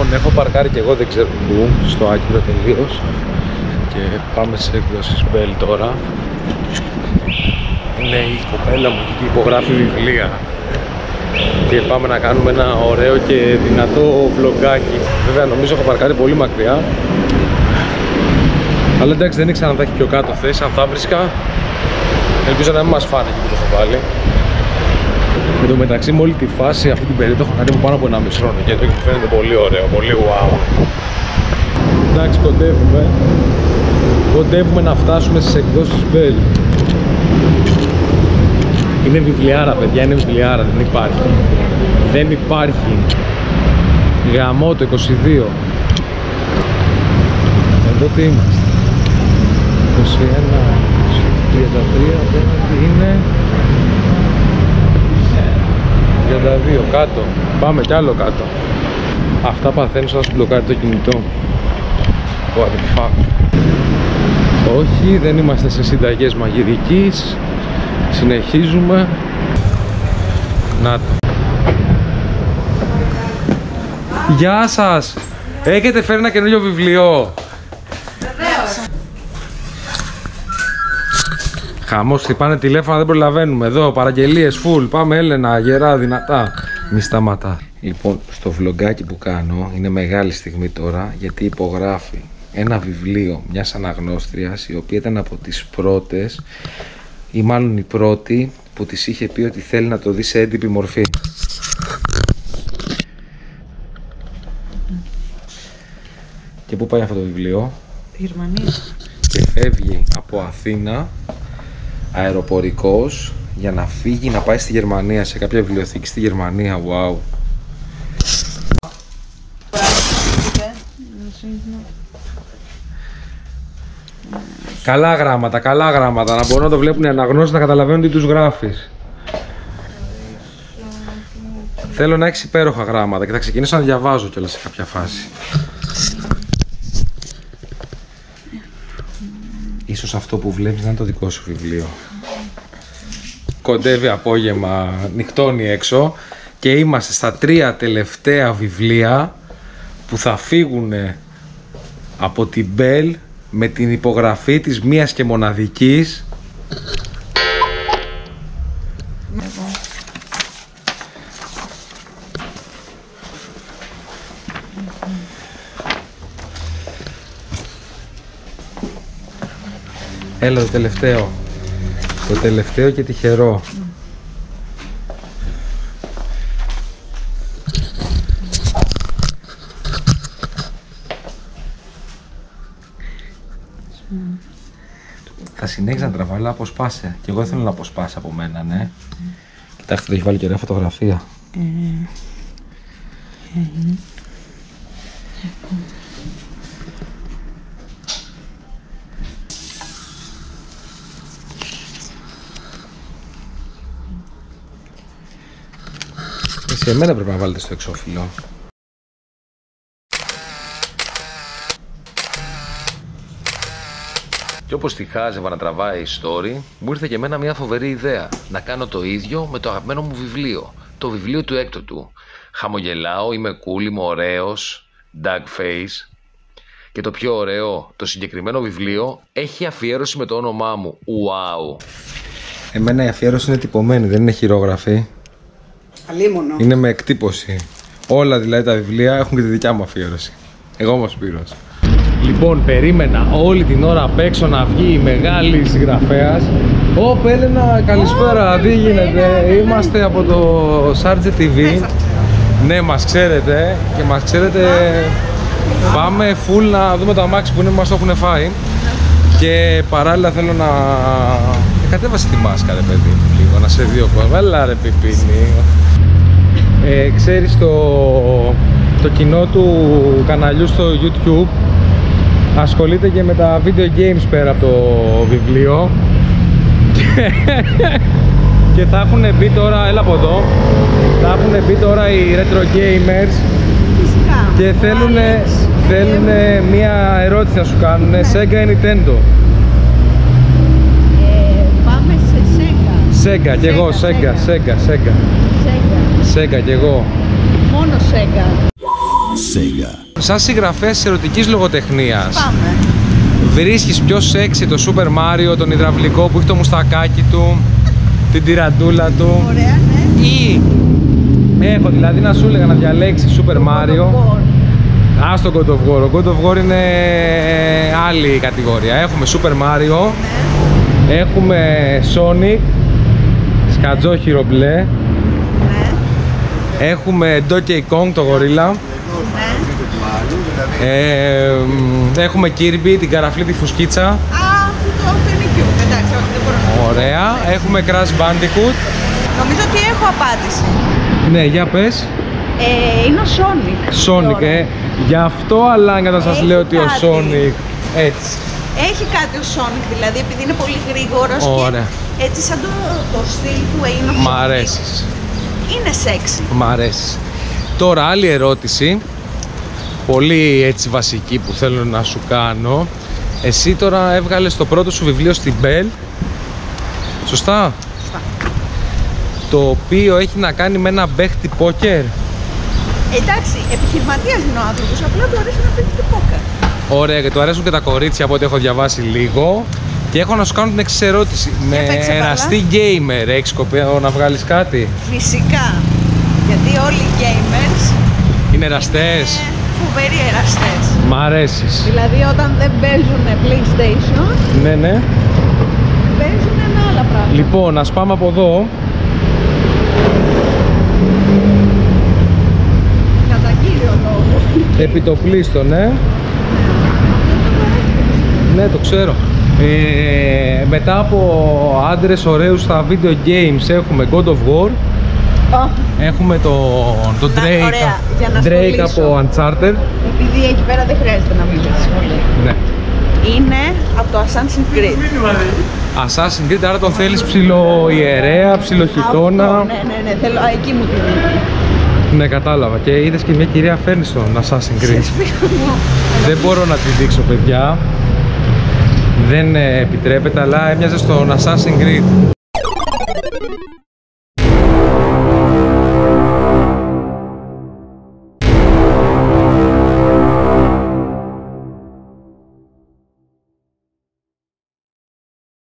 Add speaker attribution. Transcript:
Speaker 1: έχω παρκάρει και εγώ δεν ξέρω πού, στο άκυρο τελείως. Και πάμε σε εκδόσεις Bell τώρα. Είναι η κοπέλα μου που υπογράφει βιβλία. Και πάμε να κάνουμε ένα ωραίο και δυνατό vlogάκι. Βέβαια νομίζω έχω παρκάρει πολύ μακριά. Αλλά εντάξει, δεν ήξερα αν θα έχει πιο κάτω θέση, αν θα βρίσκα. Ελπίζω να μην μας φάνε εκεί που το έχω βάλει. Εν τω μεταξύ, με όλη τη φάση αυτή την περίοδο έχω κάνει πάνω από 1,5 χρόνο και το φαίνεται πολύ ωραίο, πολύ wow. Εντάξει, κοντεύουμε να φτάσουμε στις εκδόσεις Bell. Είναι βιβλιάρα, παιδιά, είναι βιβλιάρα, δεν υπάρχει. Δεν υπάρχει. Γαμό το 22. Εδώ τι είμαστε? 21, 33, απέναντι είναι 32, κάτω. Πάμε κι άλλο κάτω. Αυτά παθαίνεις όταν σου μπλοκάρει το κινητό. What the fuck. Όχι, δεν είμαστε σε συνταγές μαγειρικής. Συνεχίζουμε. Να το. Γεια σας! Έχετε φέρει ένα καινούριο βιβλίο?
Speaker 2: Βεβαίως!
Speaker 1: Χαμός, χτυπάνε τηλέφωνα, δεν προλαβαίνουμε. Εδώ, παραγγελίες full. Πάμε Έλενα, γερά, δυνατά. Μη σταματά. Λοιπόν, στο vlogάκι που κάνω είναι μεγάλη στιγμή τώρα, γιατί υπογράφει ένα βιβλίο μιας αναγνώστριας, η οποία ήταν από τις πρώτες, ή μάλλον η πρώτη, που της είχε πει ότι θέλει να το δει σε έντυπη μορφή. Και πού πάει αυτό το βιβλίο?
Speaker 2: Γερμανία.
Speaker 1: Και φεύγει από Αθήνα αεροπορικός για να φύγει να πάει στη Γερμανία, σε κάποια βιβλιοθήκη στη Γερμανία. Wow. Καλά γράμματα, να μπορούν να το βλέπουν οι αναγνώστες, να καταλαβαίνουν τι τους γράφεις. Θέλω να έχεις υπέροχα γράμματα και θα ξεκινήσω να διαβάζω κιόλας σε κάποια φάση. Ίσως αυτό που βλέπεις να είναι το δικό σου βιβλίο. Κοντεύει απόγευμα, νυχτώνει έξω και είμαστε στα 3 τελευταία βιβλία που θα φύγουν από την Bell με την υπογραφή της μίας και μοναδικής Έλα το τελευταίο. Το τελευταίο και τυχερό. Θα συνέχιζα να τραβάει, αλλά αποσπάσε. Και εγώ θέλω να αποσπάσει από μένα, ναι. Κοιτάξτε, το έχει βάλει και ωραία φωτογραφία. Σε εμένα πρέπει να βάλετε στο εξώφυλλο. Και όπως τη χάζευα να τραβάει story, μου ήρθε και εμένα μια φοβερή ιδέα. Να κάνω το ίδιο με το αγαπημένο μου βιβλίο. Το βιβλίο του έκτοτου. Χαμογελάω, είμαι cool, είμαι ωραίος, Doug face. Και το πιο ωραίο, το συγκεκριμένο βιβλίο έχει αφιέρωση με το όνομά μου. Wow. Εμένα η αφιέρωση είναι τυπωμένη, δεν είναι χειρόγραφη.
Speaker 2: Αλίμονο.
Speaker 1: Είναι με εκτύπωση. Όλα δηλαδή τα βιβλία έχουν και τη δικιά μου αφιέρωση. Εγώ όμως Σπύρος. Λοιπόν, περίμενα όλη την ώρα απ' έξω να βγει η μεγάλη συγγραφέας. Ωπ, Έλενα, καλησπέρα, τι γίνεται? Είμαστε από το Σάρτζε TV. Ναι, μας ξέρετε και μας ξέρετε. Πάμε full να δούμε το αμάξι που είναι, μας το έχουν φάει. Και παράλληλα θέλω να... Κατέβασε τη μάσκα, ρε παιδί, λίγο, να σε δει ο κόσμος. Έλα ρε πιπίνι. Ξέρεις το κοινό του καναλιού στο YouTube ασχολείται και με τα video games πέρα από το βιβλίο. Και θα έχουν μπει τώρα, έλα από εδώ, θα έχουν μπει τώρα οι retro gamers. Φυσικά. Και θέλουν μία ερώτηση να σου κάνουν. Sega ή Nintendo?
Speaker 2: Πάμε σε Sega.
Speaker 1: Sega, κι εγώ, Sega κι εγώ.
Speaker 2: Μόνο Sega.
Speaker 3: Sega.
Speaker 1: Σαν συγγραφέας της ερωτικής λογοτεχνίας,
Speaker 2: Πάμε.
Speaker 1: βρίσκεις πιο σεξι το Super Mario, τον υδραυλικό που έχει το μουστακάκι του, την τυραντούλα του,
Speaker 2: Ωραία, ναι.
Speaker 1: ή έχω δηλαδή να σου έλεγα να διαλέξεις Super Mario. Ας το God of War. Ο God of War είναι άλλη κατηγορία. Έχουμε Super Mario,
Speaker 2: Ναι.
Speaker 1: έχουμε Sonic, σκατζόχυρο μπλε,
Speaker 2: Ναι.
Speaker 1: έχουμε Donkey Kong το γορίλα,
Speaker 2: Ναι.
Speaker 1: έχουμε Kirby, την καραφλή τη φουσκίτσα.
Speaker 2: Α, αυτό είναι cute. Εντάξει, όχι, δεν μπορώ να.
Speaker 1: Ωραία. Έχουμε Crash Bandicoot.
Speaker 2: Νομίζω ότι έχω απάντηση.
Speaker 1: Ναι, για πες.
Speaker 2: Είναι ο Sonic.
Speaker 1: Sonic, γι' αυτό αλλά να σας
Speaker 2: Έχει
Speaker 1: λέω ότι ο
Speaker 2: κάτι.
Speaker 1: Sonic έτσι.
Speaker 2: Έχει κάτι ο Sonic, δηλαδή επειδή είναι πολύ γρήγορος
Speaker 1: Ωραία.
Speaker 2: και έτσι σαν το στυλ του είναι ο
Speaker 1: Μ'
Speaker 2: Sonic.
Speaker 1: αρέσεις.
Speaker 2: Είναι sexy.
Speaker 1: Μ' αρέσει. Τώρα άλλη ερώτηση, πολύ έτσι βασική που θέλω να σου κάνω. Εσύ τώρα έβγαλες το πρώτο σου βιβλίο στην Bell, σωστά?
Speaker 2: Σωστά.
Speaker 1: Το οποίο έχει να κάνει με ένα παίχτη πόκερ.
Speaker 2: Εντάξει, επιχειρηματίας είναι ο άνθρωπος, απλά του αρέσει να παίζει και πόκερ.
Speaker 1: Ωραία, και του αρέσουν και τα κορίτσια από ό,τι έχω διαβάσει λίγο. Και έχω να σου κάνω την εξής ερώτηση. Με
Speaker 2: παίξε
Speaker 1: εραστή gamer έχεις σκοπό να βγάλεις κάτι?
Speaker 2: Φυσικά, γιατί όλοι οι gamers
Speaker 1: Είναι εραστές?
Speaker 2: είναι φοβεροί εραστές.
Speaker 1: Μ' αρέσεις.
Speaker 2: Δηλαδή όταν δεν παίζουν PlayStation,
Speaker 1: Ναι, ναι.
Speaker 2: παίζουν με άλλα πράγματα.
Speaker 1: Λοιπόν, ας πάμε από εδώ.
Speaker 2: Κατά κύριο λόγο.
Speaker 1: Επιτοπλίστων, ναι. Ναι, το ξέρω. Μετά από άντρες ωραίους στα video games έχουμε God of War. Έχουμε τον
Speaker 2: Να,
Speaker 1: Drake,
Speaker 2: ωραία, για να
Speaker 1: Drake
Speaker 2: σχολήσω.
Speaker 1: από Uncharted.
Speaker 2: Επειδή εκεί πέρα δεν χρειάζεται να μιλήσεις πολύ.
Speaker 1: Ναι.
Speaker 2: Είναι από το Assassin's Creed.
Speaker 1: Assassin's Creed, άρα τον θέλεις ψιλο ιερέα, ψιλο χιτώνα.
Speaker 2: Αυτό, ναι, θέλω, εκεί μου τη δίνει.
Speaker 1: Ναι, κατάλαβα. Και είδες και μια κυρία φέρνει στον Assassin's Creed. Δεν μπορώ να τη δείξω, παιδιά. Δεν επιτρέπεται, αλλά έμοιαζε στον Assassin's Creed.